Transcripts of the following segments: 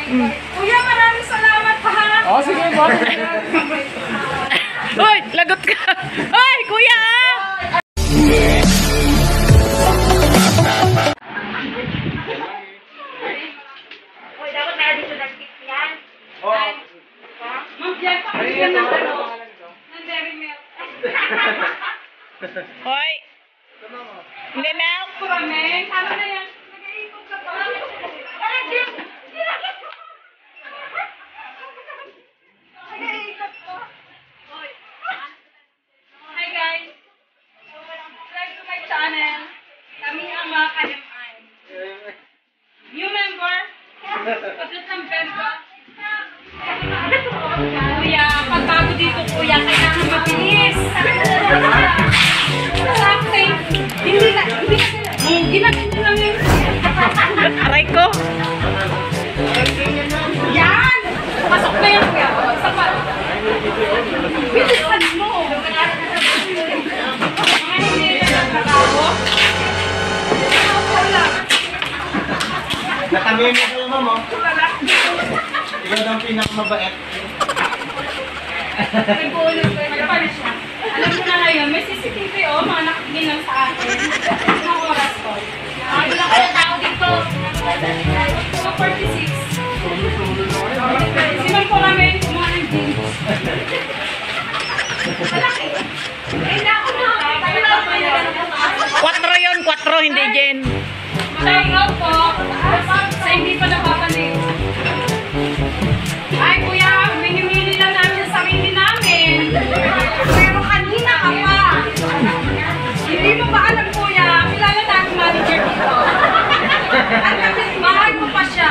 Kuya, maraming salamat ha. Oh, sige, boss. Uy, lagot ka. Uy, kuya! Uy, dapat may additional tips yan. Ma'am, Jen, pakinggan ng ng dairy milk. Hoy! Hindi na. Kurameng, tama na yan. Nag-iikot ka pa. Ay, Jen! Nag-iikot ko. Hi guys! Subscribe to my channel. Kami ang mga KMI. New member? Pagkat ng member? Kuya, pagbago dito kuya, kailangan mabilis. Sa akin, hindi na ginaganyan lang yung... Aray ko. Yan! Pasok na yan kuya. Sapat. Bilisan mo. Mga hindi na nagkakawo. Wala. Natanggay mo kayo, ma'am, oh. Wala. Ikaw daw ang pinakamabait. Nag-uulog ko. Nagpalis siya. Alam mo na ngayon, may CCTV mga nakikinig lang sa akin. Anong oras ko? Wala ko na tao dito. 2:46. Sinan ko kami, kumain din. Malaki. Eh, na ako na. 4 yun, 4, hindi Jen. Matagaw po. Sa hindi pa napapalik. Ay, kuya, minimili lang namin sa sarili namin. Pero kanina ka pa. Hindi mo ba alam, kuya? Kilala namin manager dito. At kapit-bahay mo pa siya.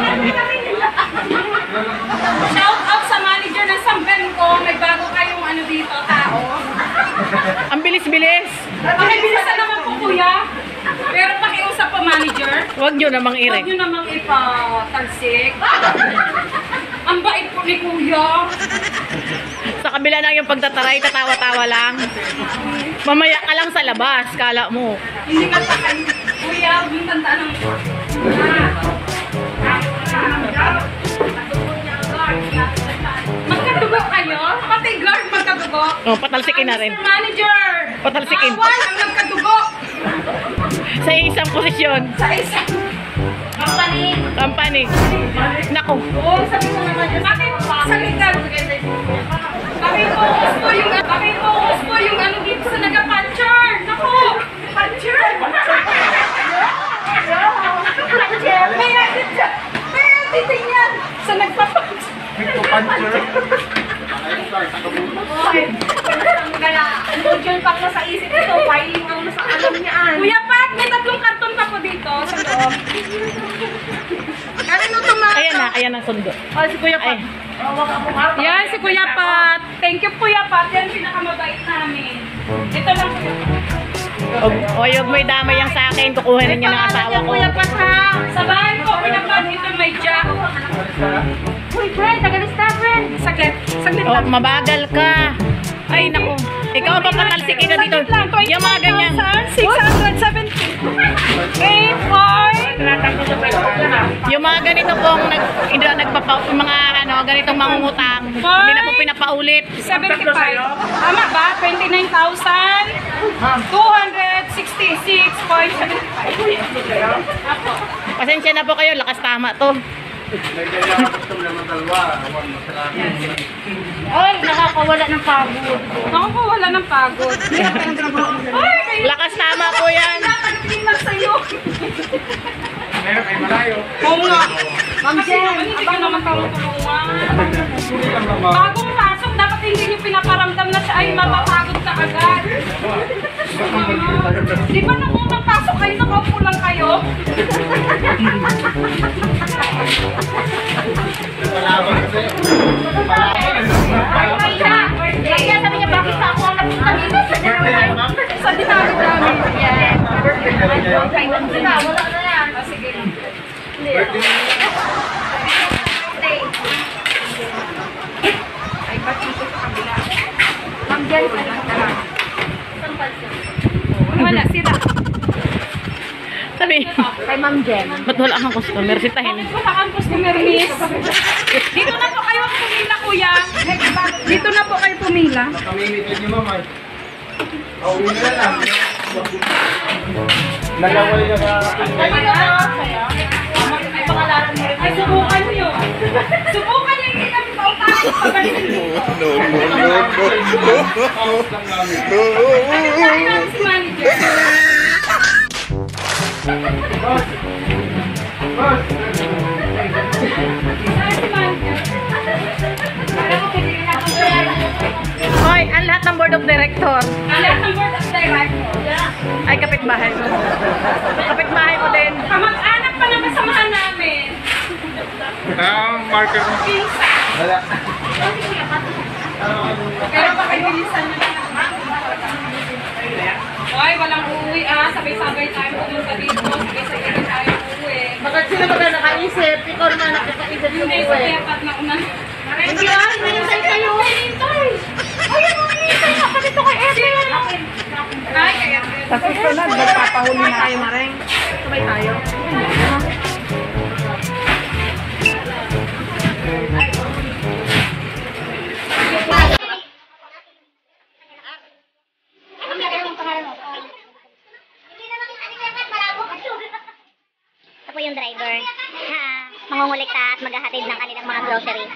Shout out sa manager ng Samben ko. May bago kayong ano dito, tao. Ang bilis-bilis. Pakibilisan naman po, kuya. Pero pakiusap po, manager. Huwag nyo namang Huwag irik. nyo namang ipatalsik. Ang bait po ni kuya. Sa kabila ng yung pagtataray, tatawa-tawa lang. Mamaya ka lang sa labas, kala mo. Hindi ka takan. Kuya, huwag yung tandaan ng... Magkadugo kayo? Pati guard magkadugo? Oh, patalsikin na rin. Mr. Manager! Patalsikin. Bawal ang nagkadugo! Sa isang posisyon. Sa isang... Company. Naku. Oo, sabi ko naman yun. Bakit sa legal? Pakifocus po yung ano dito sa nag-puncher. Naku! Puncher! May editing yan! Sa nagpa-puncher. Puncher. Ano dyan pa ko sa isip ito? Filing ang nasa alam niyaan. Kuya Pat, may 3 karton pa po dito sa loob. Ano tomato? Ayan ang sundo. Oh, si Kuya Pat. Yan, si Kuya Pat. Thank you, Kuya Pat. Yan pinakamabait namin. Ito lang, Kuya Pat. O yung may damay yang sa akin, kukuhanin niyo ng asawa ko. Kuya Pat, ha? Sa bahay ko, Kuya Pat, ito may jack. Uy, friend, tagalista, friend. Saglit Oh, lang. mabagal ka. Ay, naku. Ikaw ba patalsikin na dito? Yung mga ganyan. 670. 8 Yung mga ganito pong yung mga ganitong mangungutang. Hindi na po pinapaulit. 75. Tama ba? 29,266.75. Apo. Pasensya na po kayo, lakas tama to. Ay, nakakawala ng pagod. Nakakawala ng pagod. Ay, kayo. Lakas tama po yan. Nakakalimutan sa'yo. Meron kayo malayo. Oo nga. Ma'am Jen, hindi ka naman tulungan. Bagong pasok, dapat hindi niyo pinaparamdam na siya ay mapapagod ka agad. Di ba nung unang pasok kayo, nakaupo lang kayo? Palaban kasi. Kaya sabi niya, bakit ako ang napunta dito sa dinamit namin? Yes. Okay, wala na yan. Sige. Ay, ba't dito sa kabila? Ma'am Jen, wala, sira. Sabi Mami. Kay Ma'am Jen. Ba't wala kang customer? Sitahin. Wala kang customer, miss. Dito na po kayo pumila, kuya. Dito na po kayo pumila. Nakamimit din yung mamay. Uwi na lang. Nagawal na ka. Ay, pangalaran mo rin. Ay, subukan nyo. Subukan nyo, hindi kami pautasin pagalitin dito. Out lang namin. Ano tayo namin si manager? Boss! Boss! Saan si manager? Alam mo, pwede rin ako sa'yo. Hoy, ang lahat ng board of director. Alam ng board of director. Ay, kapitbahay ko. Kapitbahay ko din. Kamag-anak pa ng kasamahan namin. Marker mo. Pinsa. Wala. Pero pakibilisan nyo na naman. Hoy, walang uuwi ah. Sabay-sabay tayo pumunta dito. Sabay-sabay tayo uuwi. Bakit sino ba nakaisip? Ikaw naman nakakaisip yung Hindi, sa tiyapat na una. Hindi ah, hinihintay kayo. Ayun, hinihintay na. Pati ito kay Ethel. Ay, kaya. Sa susunod, magpapahuli na tayo, Mareng. Sabay tayo. Ito po yung driver na mangungulikta at maghahatid ng kanilang mga grocery.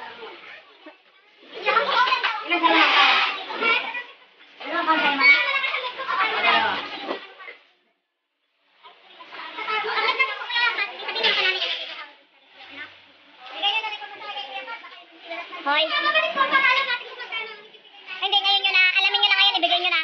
Hoy. Hindi, ngayon nyo na. Alamin nyo na ngayon. Ibigay nyo na.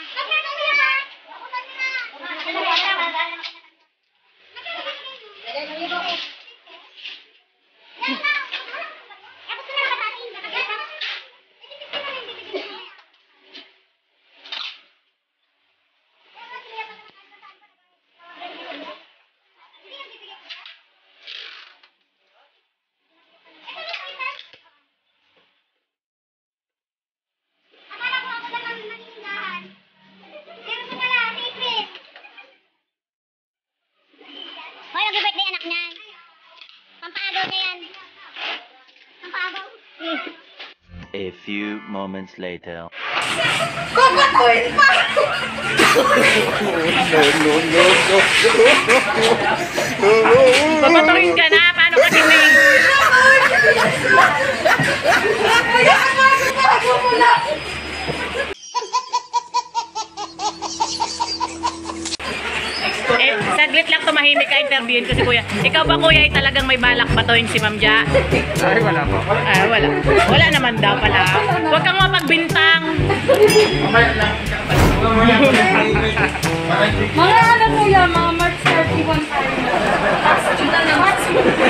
Hoy, nag-birthday anak niyan. Pampaagaw niya yan. Pampaagaw. A few moments later. Kukutuin pa! Papatuhin ka na. Paano ka tinig? Kaya ano ang bago mo na? Eh, saglit lang tumahimik ka, interviewin ko si Kuya. Ikaw ba, Kuya, ay talagang may balak batuhin si Ma'am Ja? Ay, wala pa. Ah, wala. Wala naman daw pala. Huwag kang mapagbintang. Mamaya lang. Mamaya ko lang. Mga ano kuya, mga March 31 tayo na. March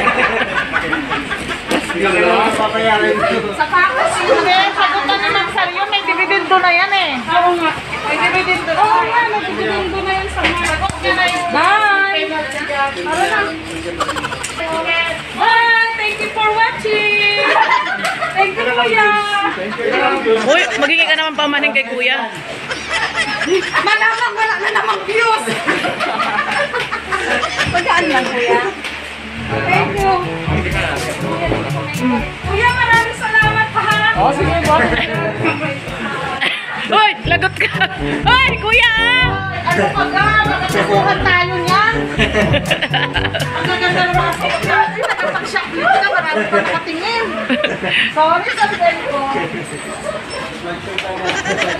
Papayarin ko. Sa pakas yun. Hindi, sagutan na ng saryo. May dividendo na yan eh. Oo nga. May dividendo. Oo nga, may dividendo na yan sa March. Bye! Tara na. Bye! Thank you for watching! Thank you, kuya! Uy, magiging ka naman pamaning kay Kuya. Malamang wala na namang views! Pagkaan lang, kuya. Thank you. Kuya, maraming salamat ha. Oh, sige, boss. Uy, lagot ka. Uy, Kuya! Ano ka ga? Magkasuhan tayo niyan. Ang gaganda ng mga suot natin. Nakapag-shock dito na marami pa nakatingin. Sorry sa friend ko.